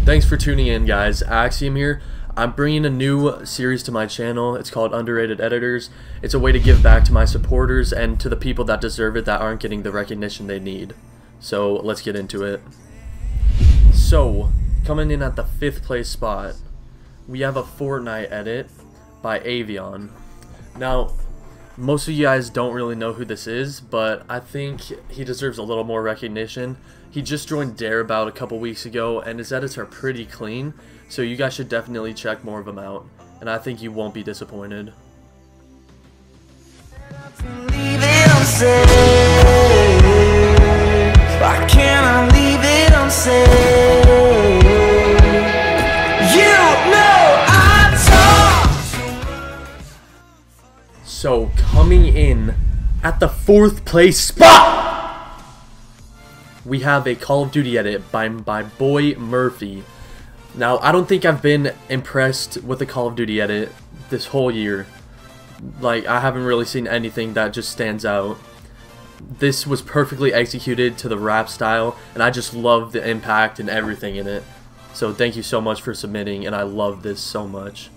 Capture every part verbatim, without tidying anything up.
Thanks for tuning in, guys. Axiom here. I'm bringing a new series to my channel. It's called Underrated Editors. It's a way to give back to my supporters and to the people that deserve it that aren't getting the recognition they need. So let's get into it. So, coming in at the fifth place spot, we have a Fortnite edit by Avion. Now, most of you guys don't really know who this is, but I think he deserves a little more recognition. He just joined Dare about a couple weeks ago, and his edits are pretty clean, so you guys should definitely check more of them out, and I think you won't be disappointed. So, coming in at the fourth place spot, we have a Call of Duty edit by, by Boy Murphy. Now, I don't think I've been impressed with the Call of Duty edit this whole year. Like, I haven't really seen anything that just stands out. This was perfectly executed to the rap style, and I just love the impact and everything in it. So, thank you so much for submitting, and I love this so much.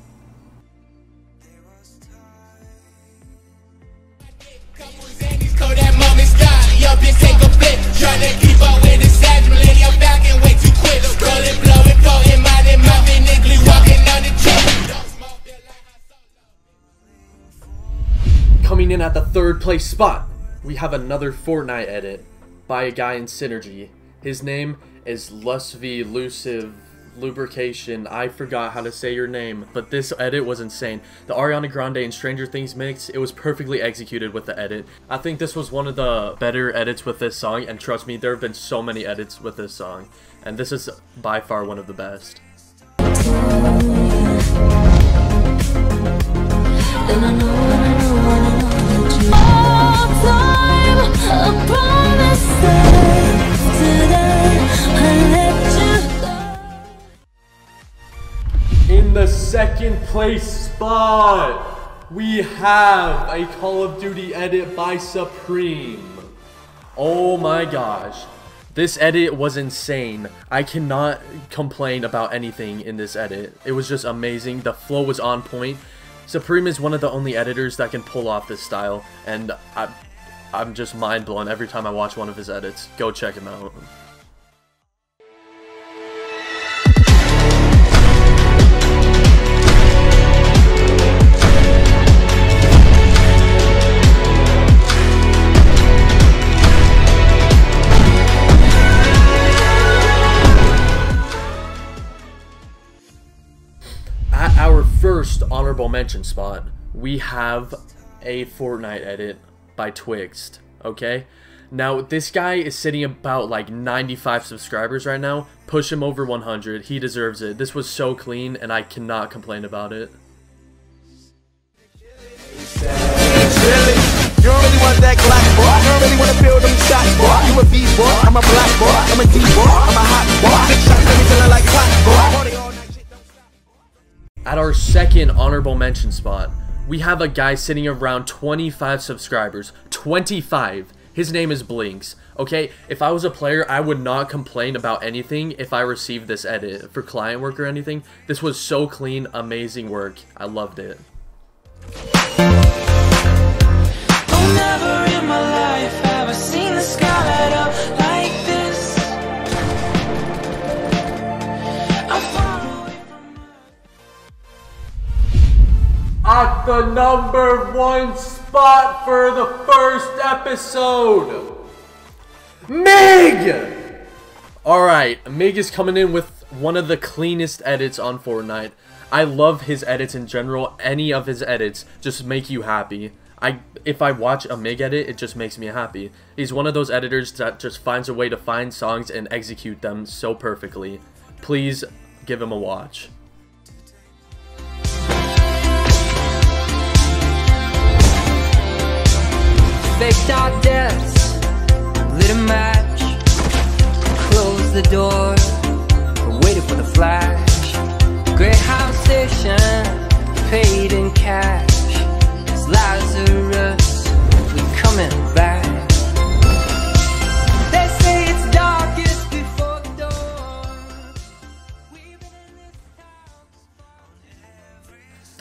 Coming in at the third place spot, we have another Fortnite edit by a guy in Synergy. His name is Lusvy Lucive Lubrication. I forgot how to say your name, but this edit was insane. The Ariana Grande and Stranger Things mix, it was perfectly executed with the edit. I think this was one of the better edits with this song, and trust me, there have been so many edits with this song, and this is by far one of the best. In the second place spot, we have a Call of Duty edit by Supreme. Oh my gosh. This edit was insane. I cannot complain about anything in this edit. It was just amazing. The flow was on point. Supreme is one of the only editors that can pull off this style, and I, I'm just mind blown every time I watch one of his edits. Go check him out. At our first honorable mention spot, we have a Fortnite edit by Twixt, okay? Now, this guy is sitting about like ninety-five subscribers right now. Push him over one hundred. He deserves it. This was so clean, and I cannot complain about it. You don't really want that black boy. You don't really want to feel them shots, boy. You a beast boy, I'm a black boy. I'm a deep boy, I'm a hot boy. Big shots, let me feel like hot boy. At our second honorable mention spot, we have a guy sitting around twenty-five subscribers. twenty-five. His name is Blinks. Okay, if I was a player, I would not complain about anything if I received this edit for client work or anything. This was so clean, amazing work. I loved it. Oh, never in my life have I seen the sky light up like this. At the number one spot for the first episode, Mig! Alright, Mig is coming in with one of the cleanest edits on Fortnite. I love his edits in general. Any of his edits just make you happy. I, if I watch a Mig edit, it just makes me happy. He's one of those editors that just finds a way to find songs and execute them so perfectly. Please give him a watch. Faked our deaths, lit a match, closed the door, waited for the flash. Greyhound station, paid in cash. It's Lazarus, we coming back. They say it's darkest before the dawn. We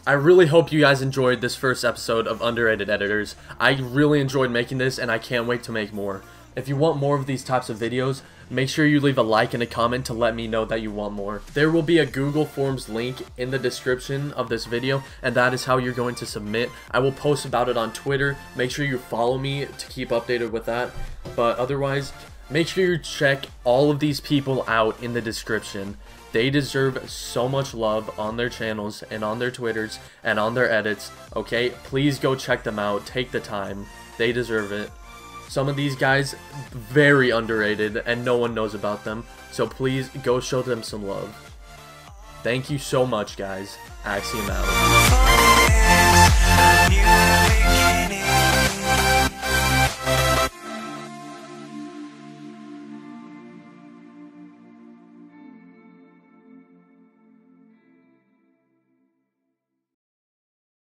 I really hope you guys enjoyed this first episode of Underrated Editors. I really enjoyed making this, and I can't wait to make more. If you want more of these types of videos, make sure you leave a like and a comment to let me know that you want more. There will be a Google Forms link in the description of this video, and that is how you're going to submit. I will post about it on Twitter. Make sure you follow me to keep updated with that. But otherwise, make sure you check all of these people out in the description. They deserve so much love on their channels and on their Twitters and on their edits, okay? Please go check them out. Take the time. They deserve it. Some of these guys, very underrated, and no one knows about them. So please, go show them some love. Thank you so much, guys. Axiom out.